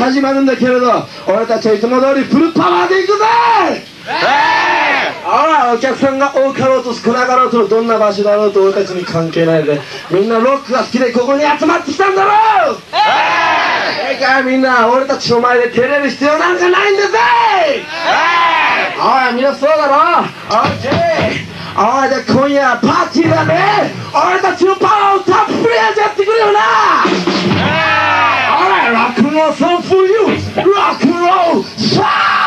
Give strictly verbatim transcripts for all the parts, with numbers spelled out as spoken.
始まるんだけれど、俺たちはいつも通りフルパワーでいくぜ。あら、お客さんが多かろうと少なかろうとどんな場所だろうと俺たちに関係ないで、みんなロックが好きでここに集まってきたんだろう。ええかいみんな、俺たちの前で照れる必要なんかないんだぜ。おいみんなそうだろ。オッケー。おいで今夜はパーティーだね。俺たちのパワーをたっぷり味わってくれよな。Alright, rock and roll song for you. Rock and roll song.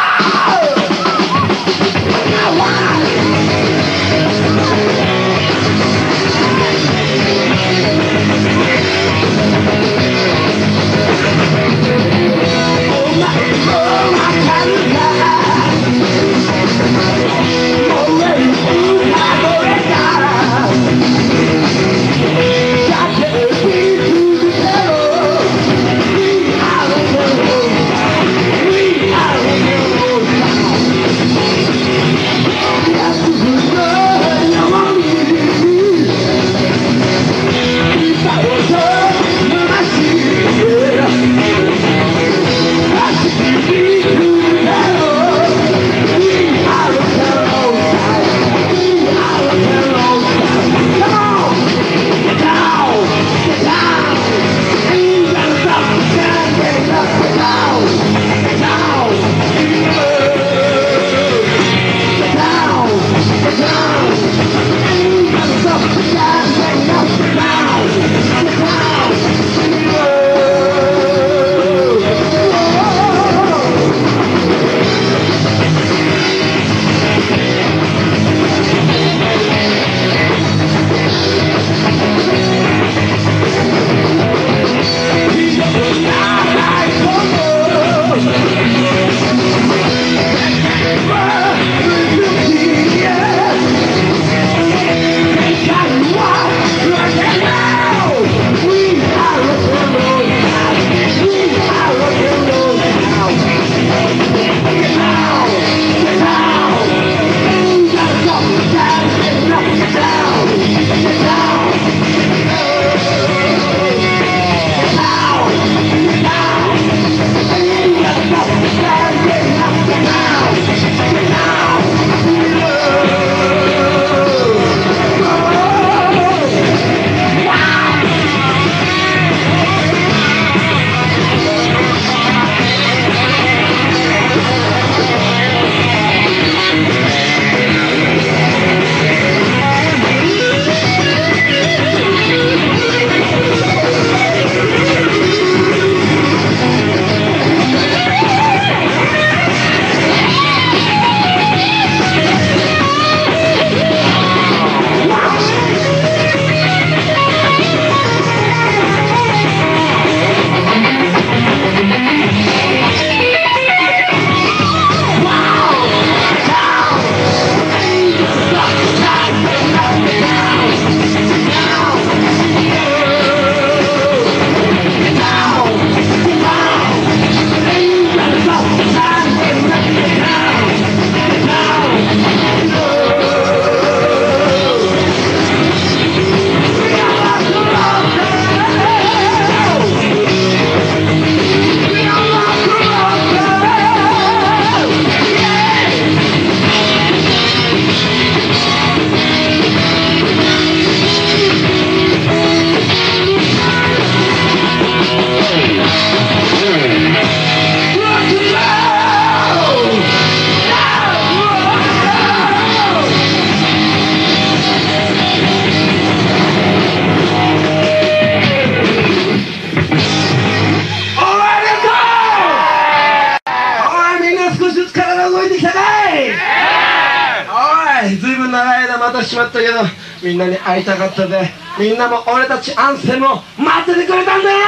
ずいぶん長い間待たしまったけどみんなに会いたかったぜ。みんなも俺たちアンセムを待っててくれたんだよな。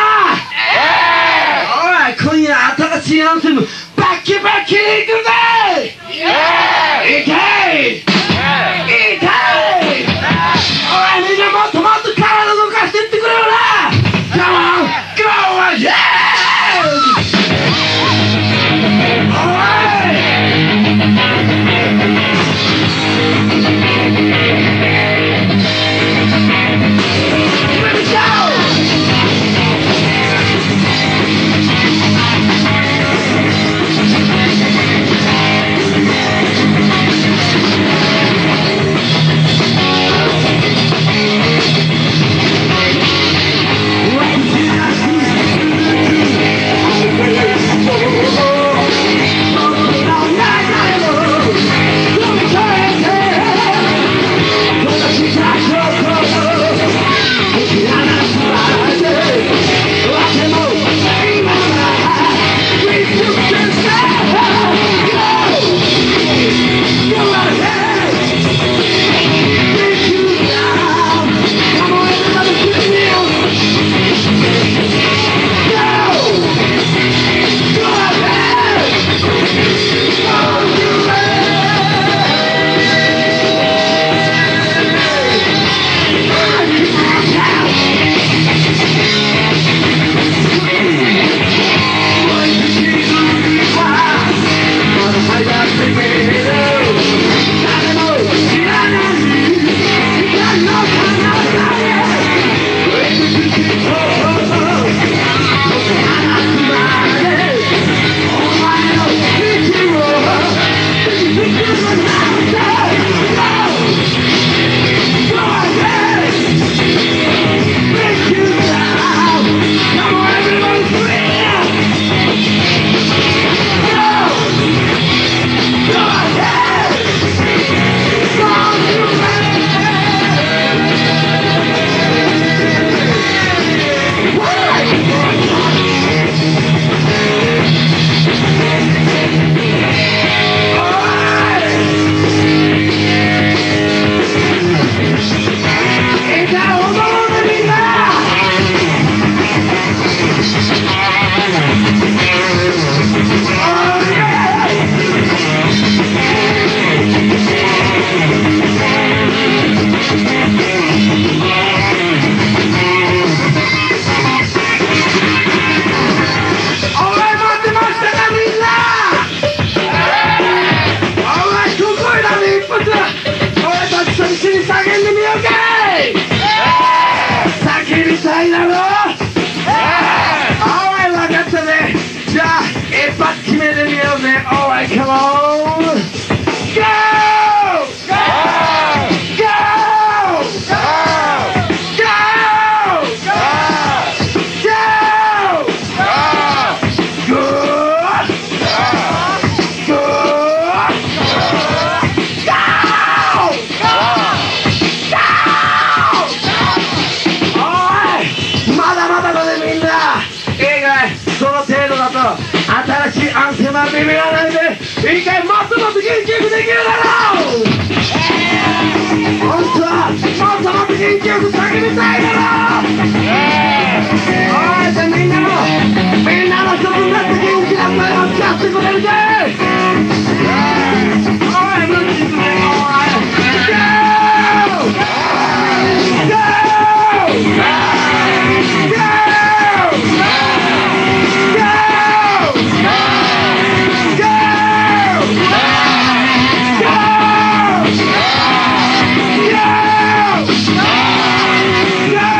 おい今夜新しいアンセムバッキバッキに行くぜ。いけいけいおいみんなもっともっと体動かしていってくれよな。 Come on go on yeah。Let me go! なビビらないで一回もっともっと元気よくできるだろう。本当はもっともっと元気よく叫びたいだろう。おい、じゃあみんなのみんなの一つになって元気な声を使ってくれるぜ。おい、無理するね。Go!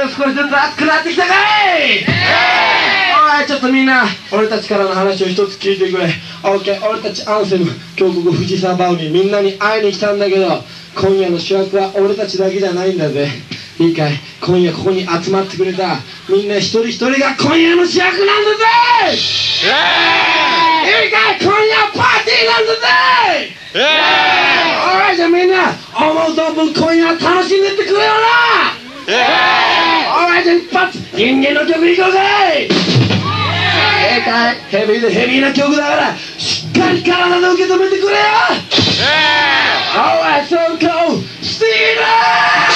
も少しずつ熱くなってきたかい。おいちょっとみんな俺たちからの話を一つ聞いてくれ。オッケー、俺たちアンセム峡谷藤沢バウにみんなに会いに来たんだけど、今夜の主役は俺たちだけじゃないんだぜ。いいかい、今夜ここに集まってくれたみんな一人一人が今夜の主役なんだぜ。いいかい、今夜パーティーなんだぜ。おらじゃあみんな思う存分今夜楽しんでってくれよな。おらじゃあ一発人間の曲いこうぜ。いいかい、ヘビーでヘビーな曲だからしっかり体で受け止めてくれよ。Alright, so go, Steven!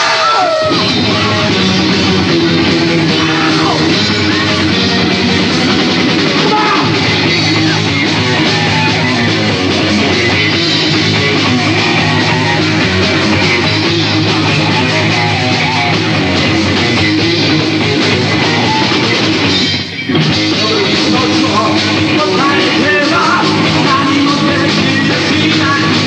What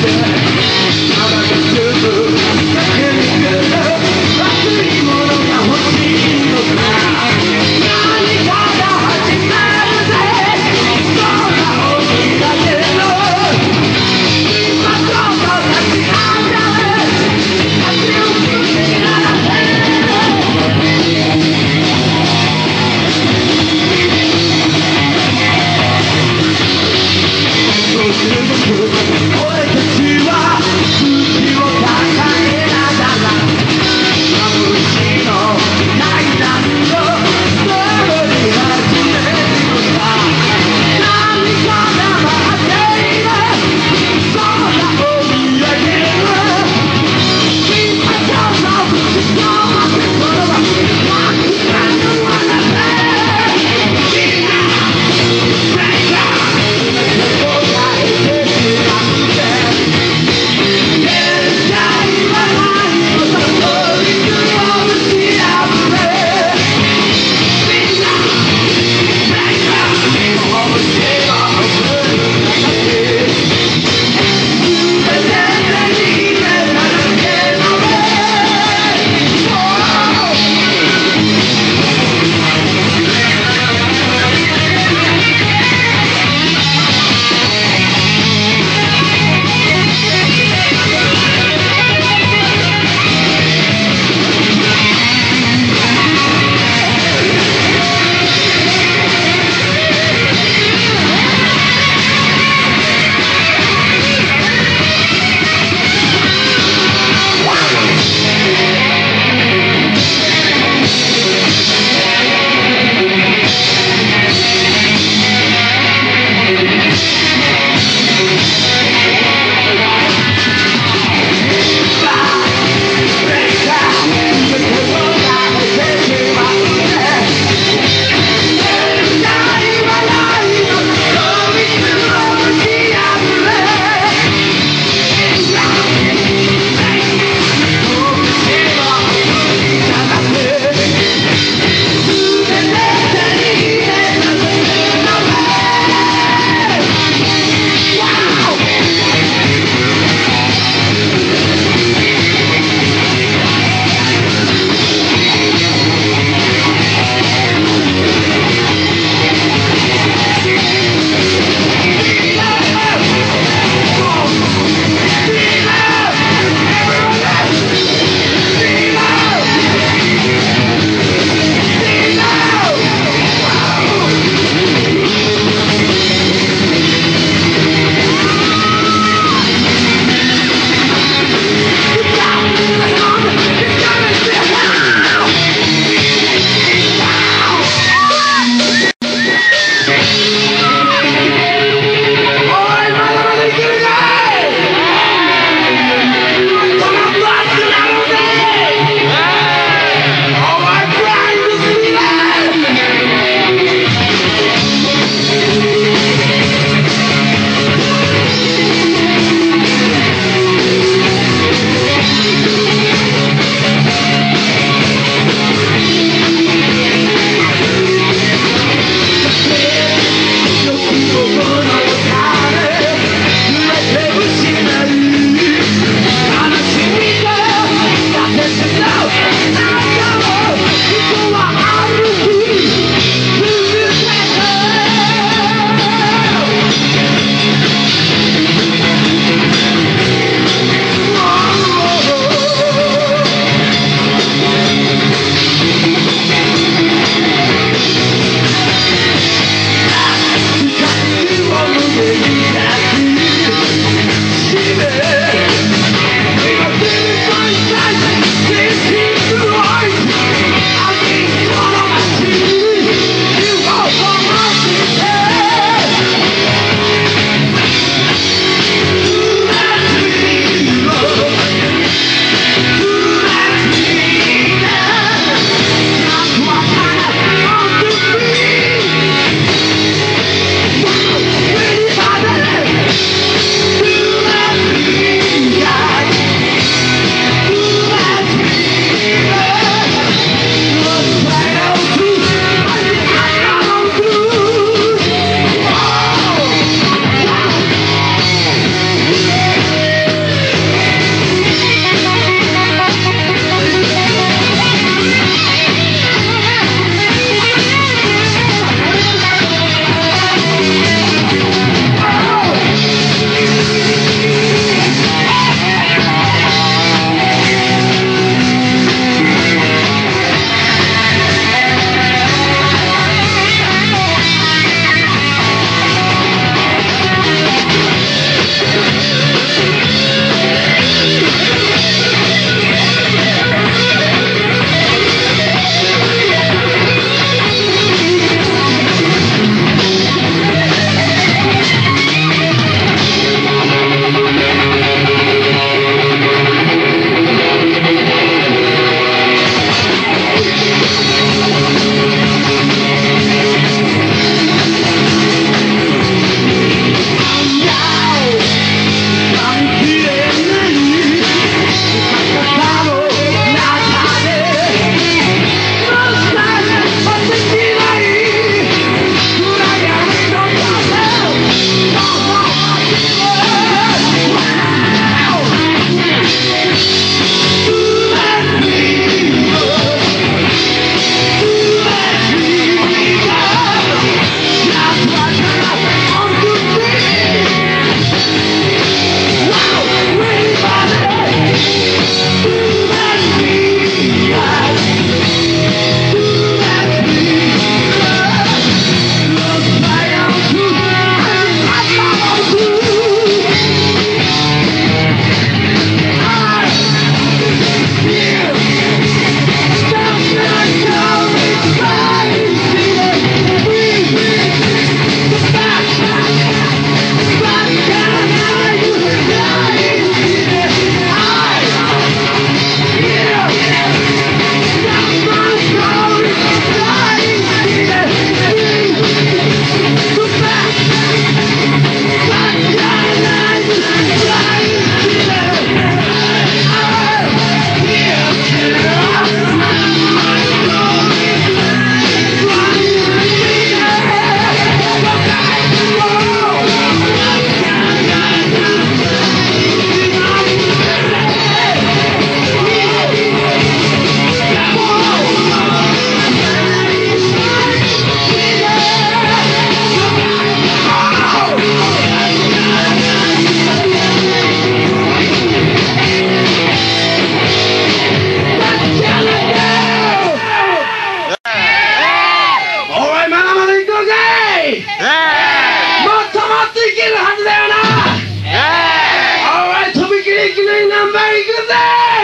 な前行くぜ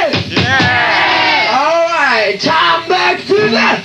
Alright, turn back to the night!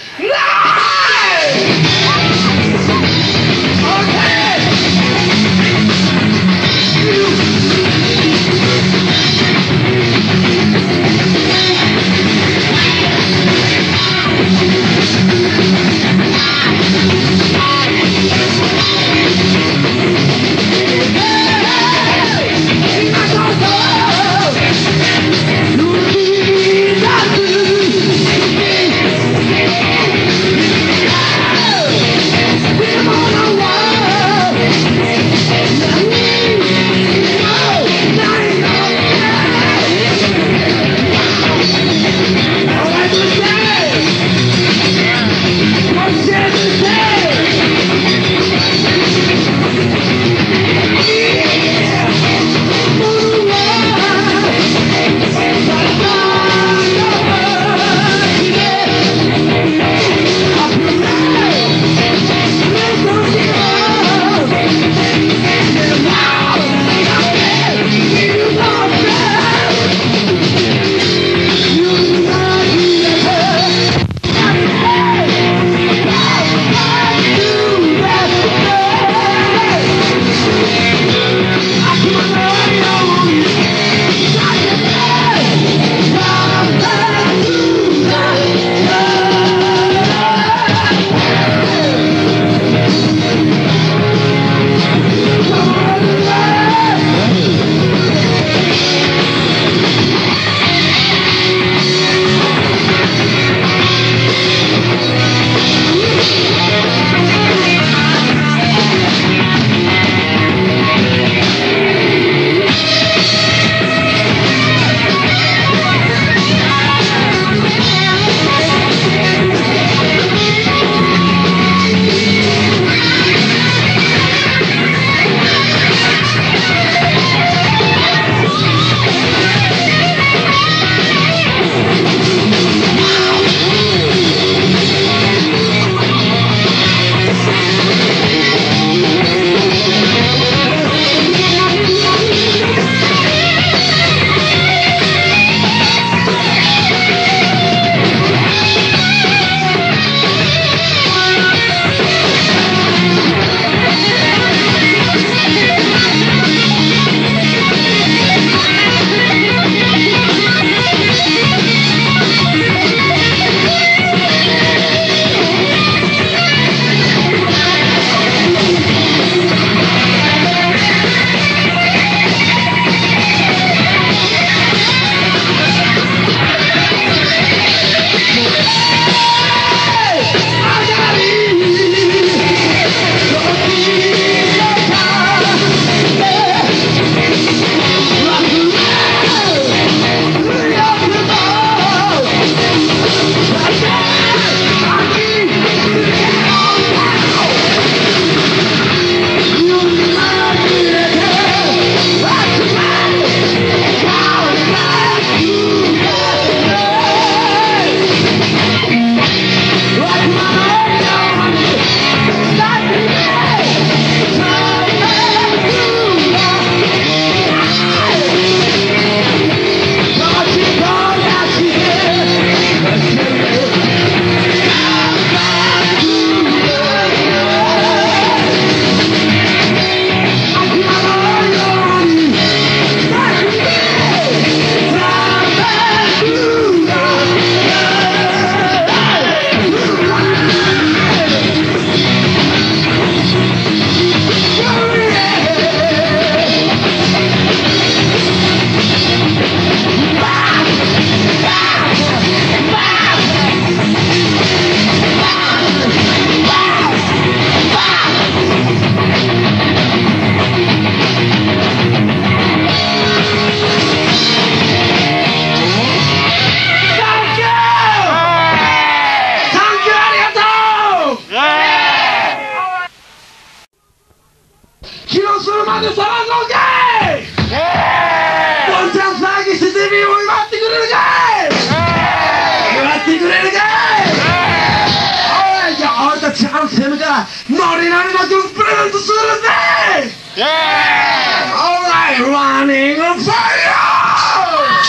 Alright, running on fire!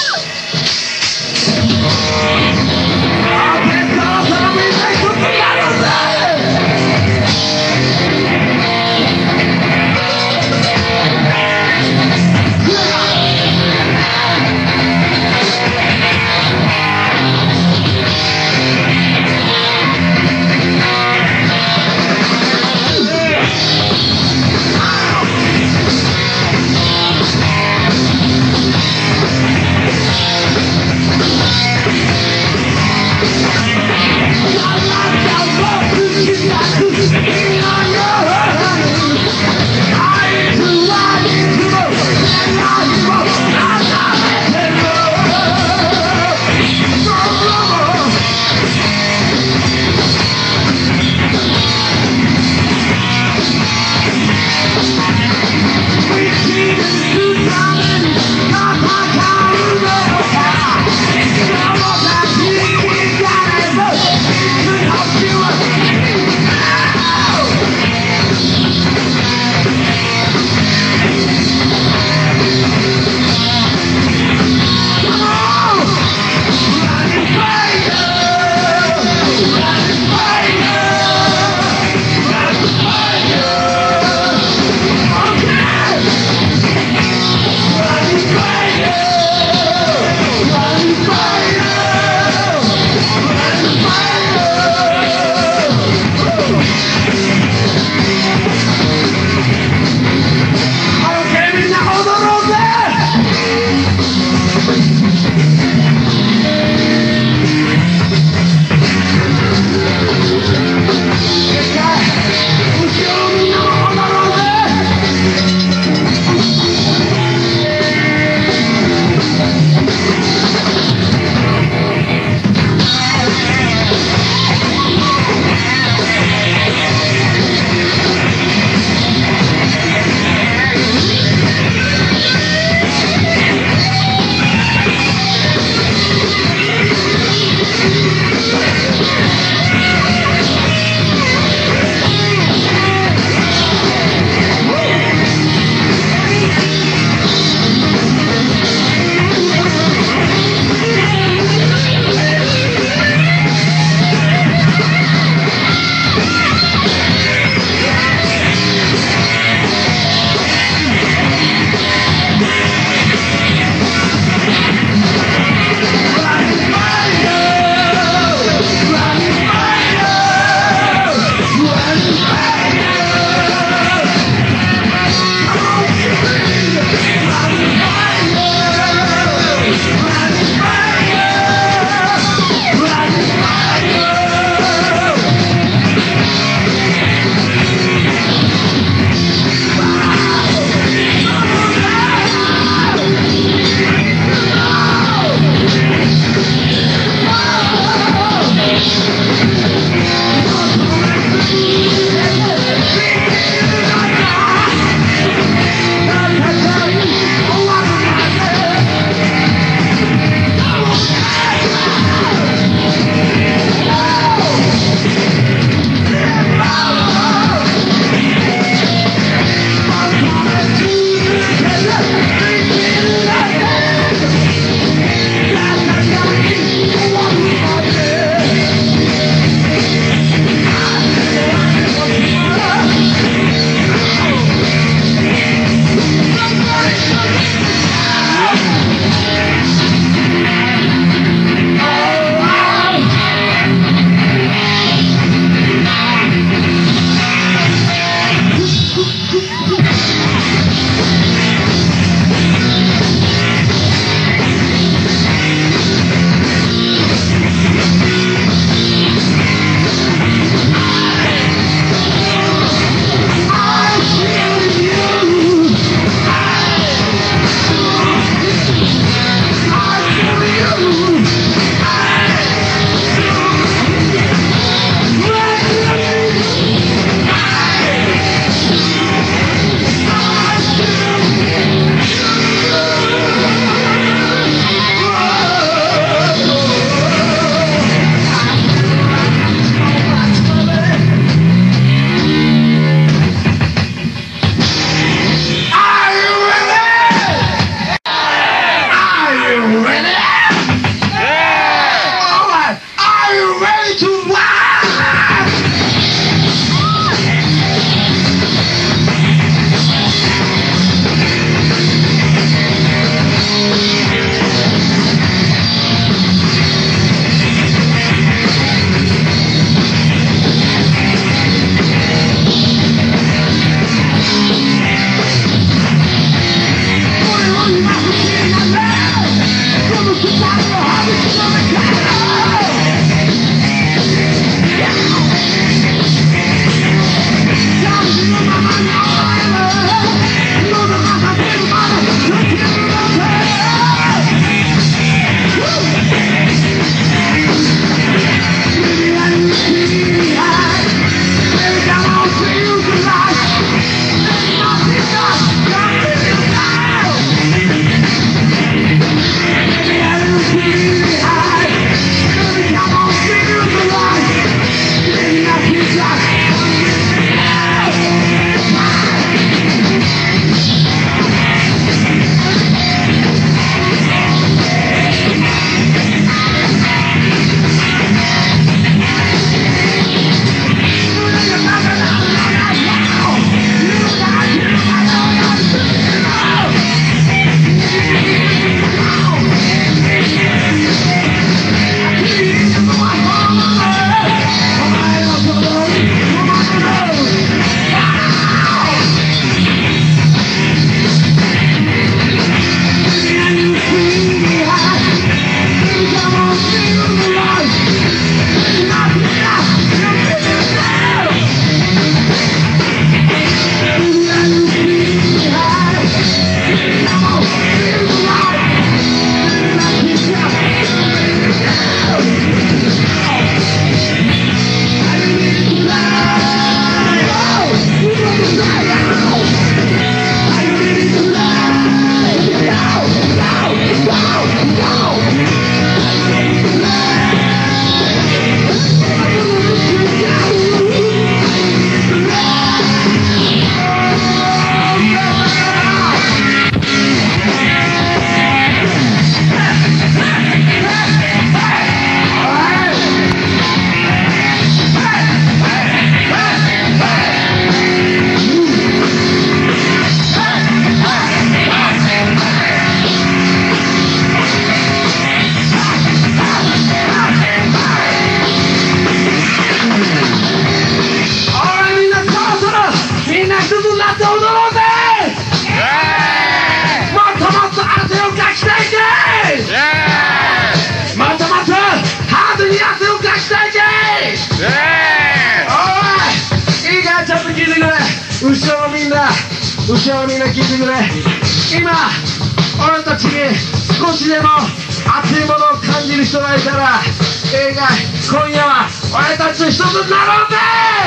後ろみんな聞いてくれ。今俺たちに少しでも熱いものを感じる人がいたら、映画今夜は俺たち一つになろうぜ。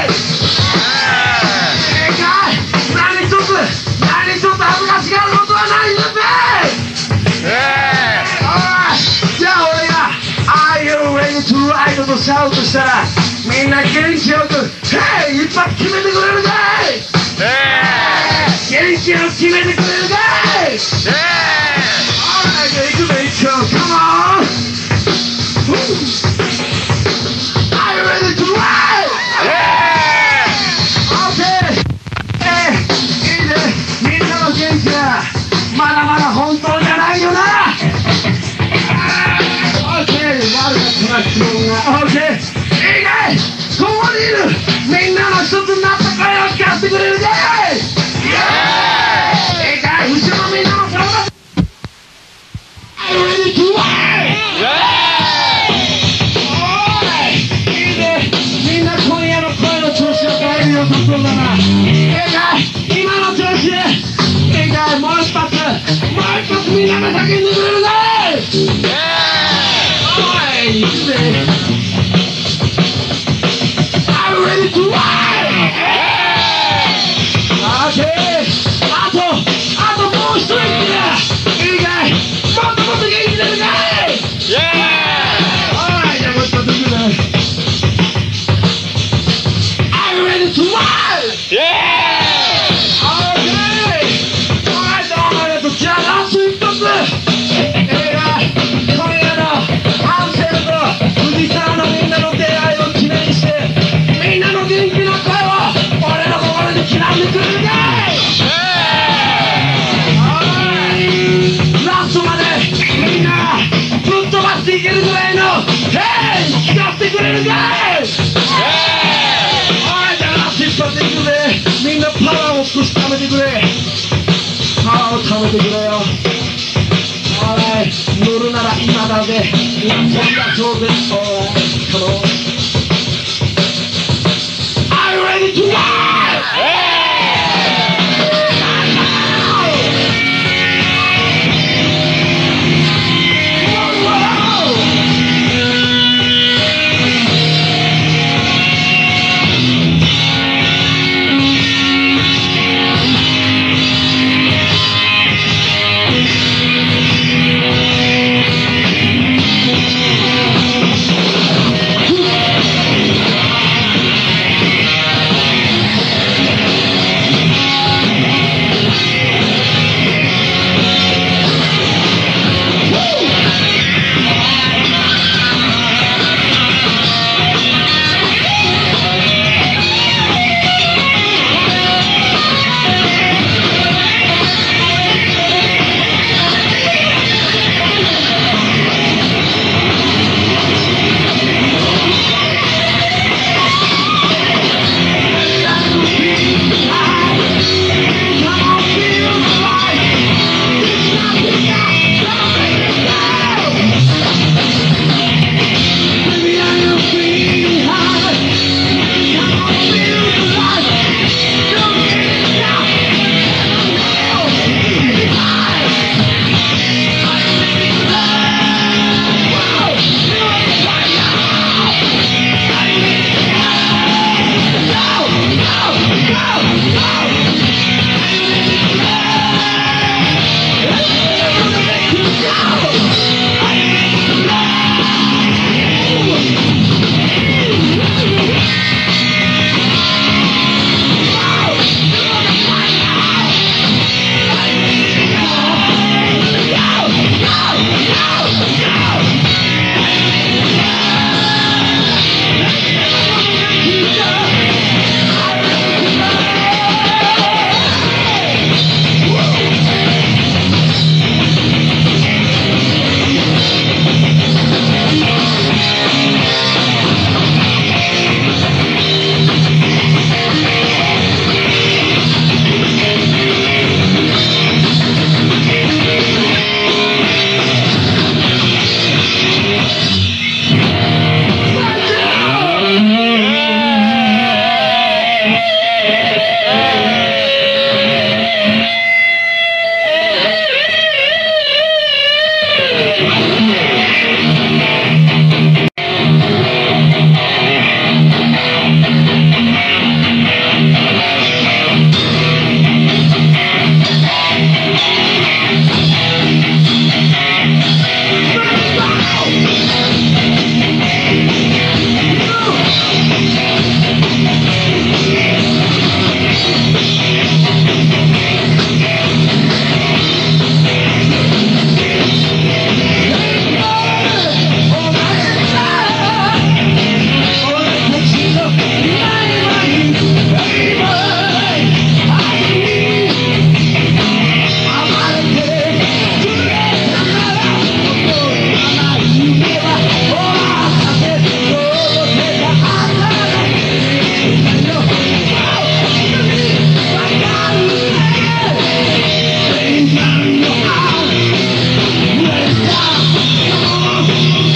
映画何一つ何一つ恥ずかしがることはないんだぜ。じゃあ俺が Are you ready to ride とシャウトしたら、みんな元気よく Hey 一発決めてくれるかい。元気よく決めてくれるかい。 Alright 行くぜ一応 Come on Are you ready to ride? Okay いいね、みんなの元気はまだまだ本当じゃないよな。オーケー、いいかい。ここにいるみんなの一つになった声を聞かせてくれるかい。いいかい、後ろのみんなの顔が Are you ready to ride? おい、いいね、みんな今夜の声の調子を変えるよさそうだな。いいかい、今の調子でいいかい、もう一発もう一発みんなが叫んでくれるかい。いくぜ。I'm ready to ride! Okay! あと、あともう一息だ。いいかい、もっともっと元気出るかい。Alright、じゃあもう一発いくぜ。I'm ready to ride! Okay! Alright、どうもありがとう。じゃあラスト一発。富士山のみんなの出会いを記念して、みんなの元気な声を俺の心に刻んでくれるかい。ラストまでみんながぶっ飛ばしていけるぐらいのヘイ聞かせてくれるかい。おい、じゃあラスト一発いくぜ。みんなパワーを少し貯めてくれ。パワーを貯めてくれよ。乗るなら今だぜ。今飛んだ上手。Come on. Are you ready to ride? フッ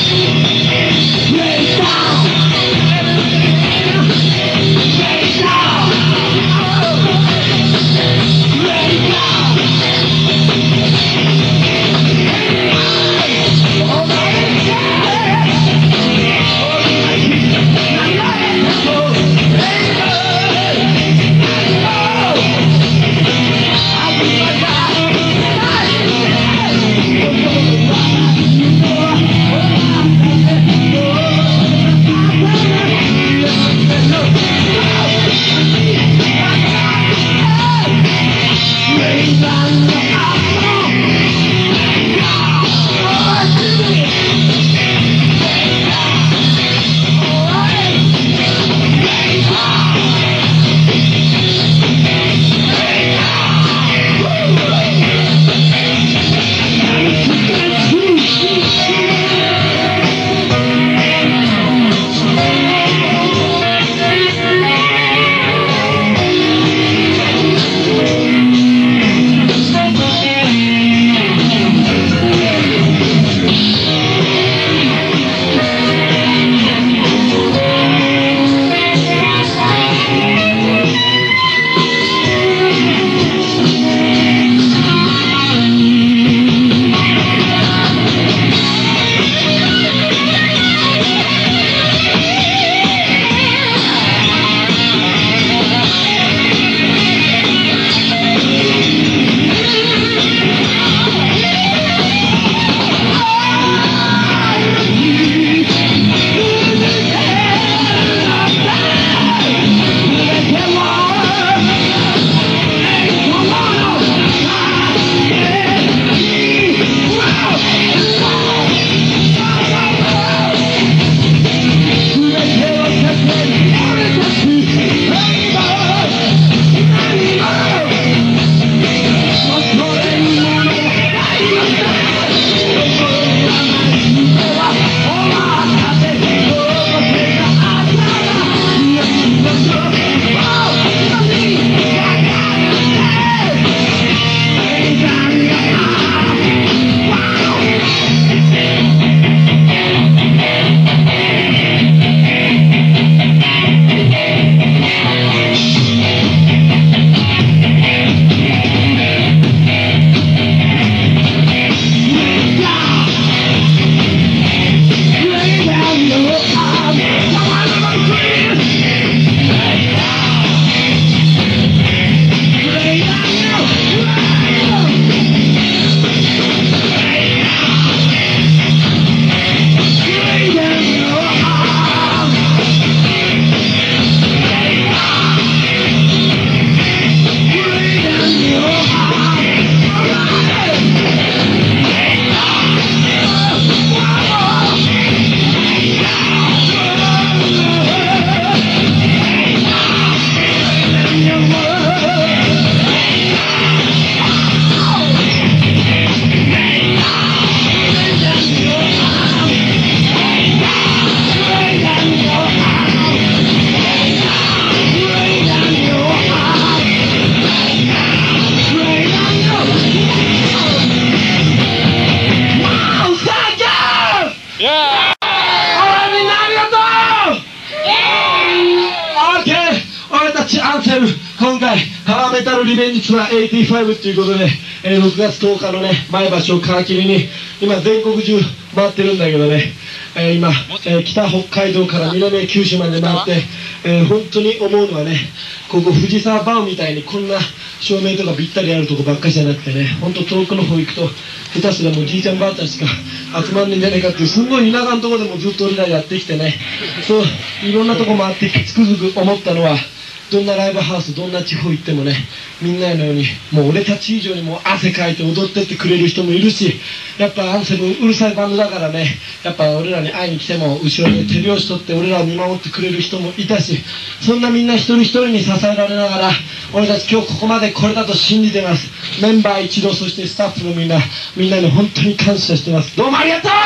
今回ハワーメタルリベンジツアーはちじゅうごということで、えー、ろくがつとおかのね前橋を皮切りに今全国中回ってるんだけどね、えー、今、えー、北北海道から南九州まで回って、えー、本当に思うのはね、ここ藤沢バウみたいにこんな照明とかぴったりあるとこばっかりじゃなくてね、本当遠くの方行くと下手すらもうじいちゃんばあちゃんしか集まんねえんじゃねえかっていうすごい田舎のとこでもずっと俺らやってきてね、そういろんなとこ回ってつくづく思ったのは、どんなライブハウスどんな地方行ってもね、みんなのようにもう俺たち以上にもう汗かいて踊ってってくれる人もいるし、やっぱアンセムうるさいバンドだからね、やっぱ俺らに会いに来ても後ろで手拍子取って俺らを見守ってくれる人もいたし、そんなみんな一人一人に支えられながら俺たち今日ここまでこれだと信じてます。メンバー一同、そしてスタッフのみんな、みんなに本当に感謝してます。どうもありがとう。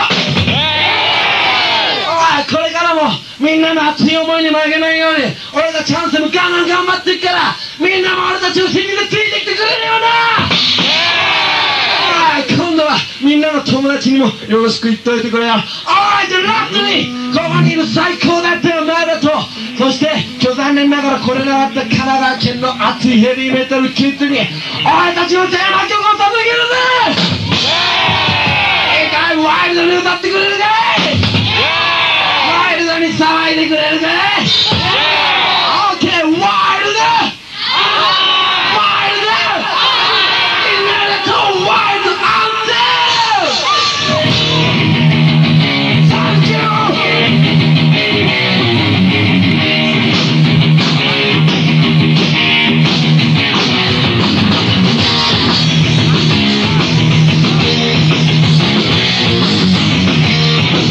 これからもみんなの熱い思いに負けないように俺たちアンセムガンガン頑張っていくから、みんなも俺たちを信じてついてきてくれるよな。今度はからみんなの友達にもよろしく言っといてくれよ。おいでラットにここにいる最高だったよお前らと、そして今日残念ながら来れなかった神奈川県の熱いヘビーメタルキッズにお前たちのテーマ曲を捧げるぜ。いいかい、ワイルドに歌ってくれるかい。ワイルドに騒いでくれるかい。オーケー、ワイルドワイルド、みんなでこうワイルドアンセム。サンキュー。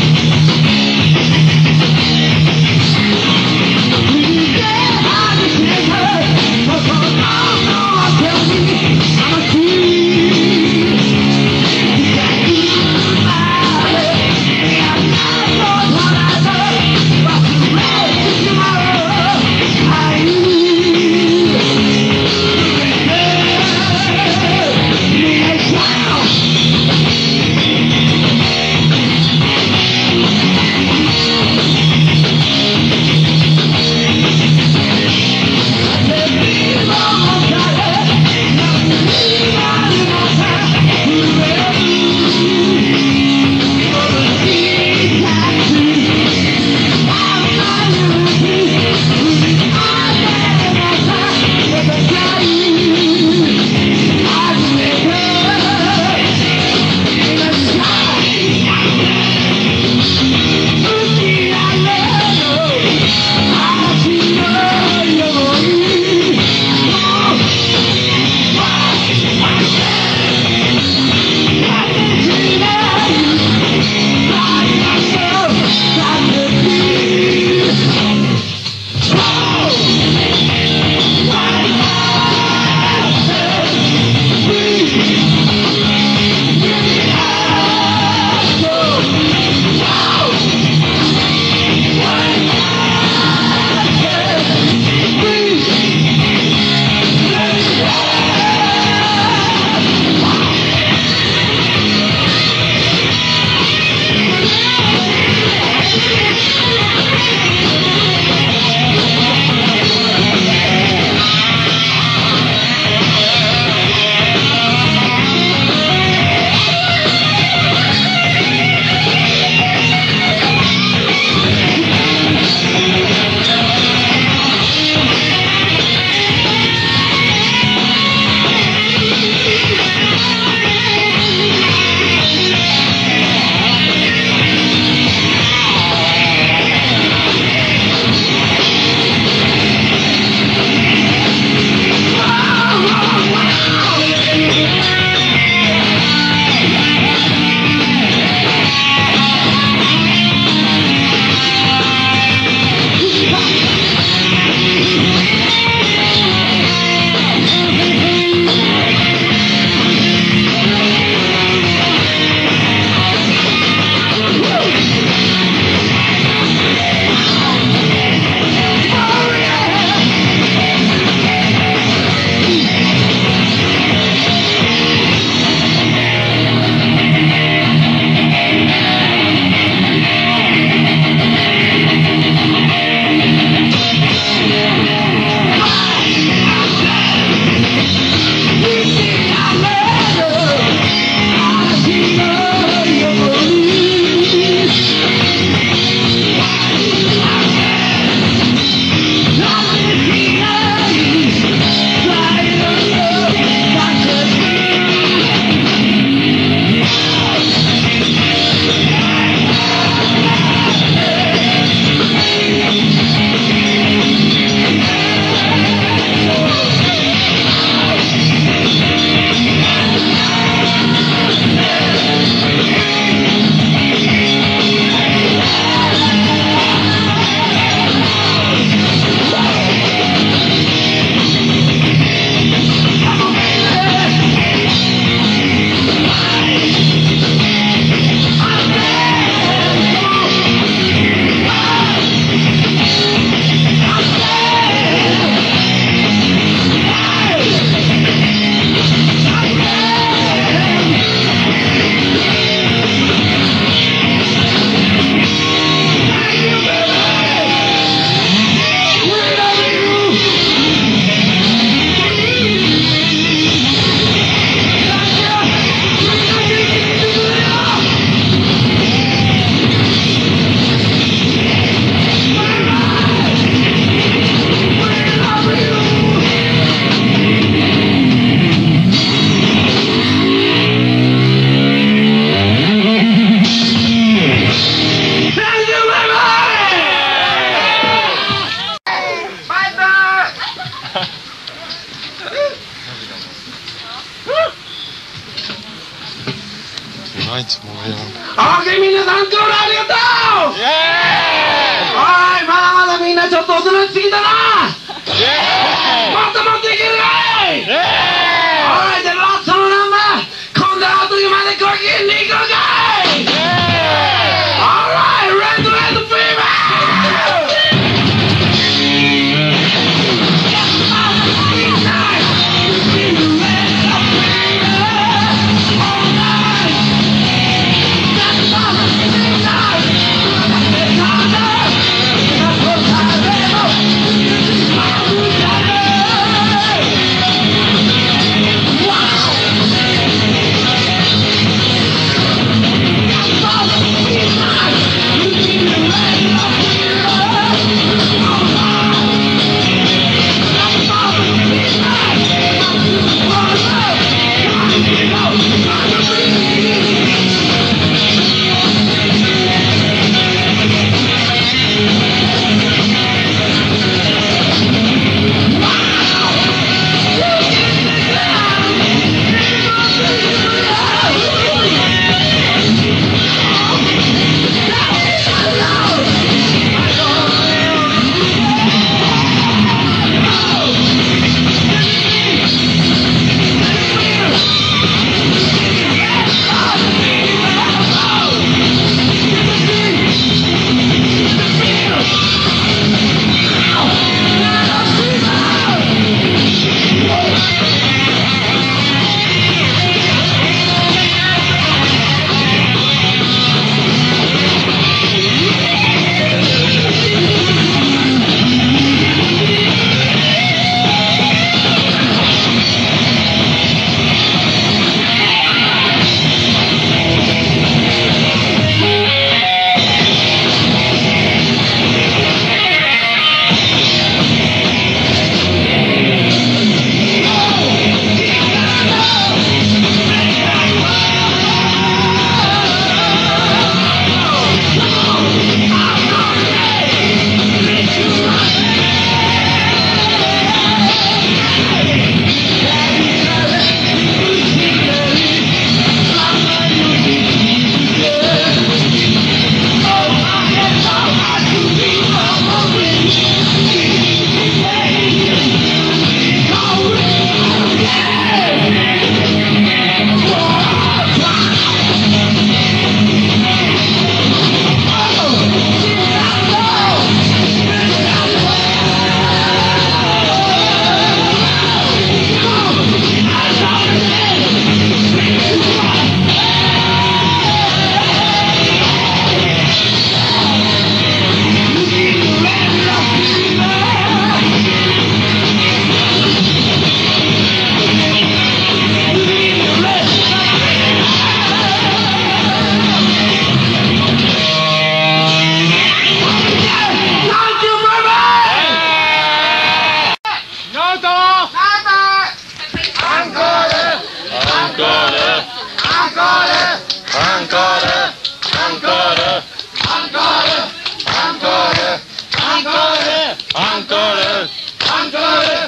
頑張れ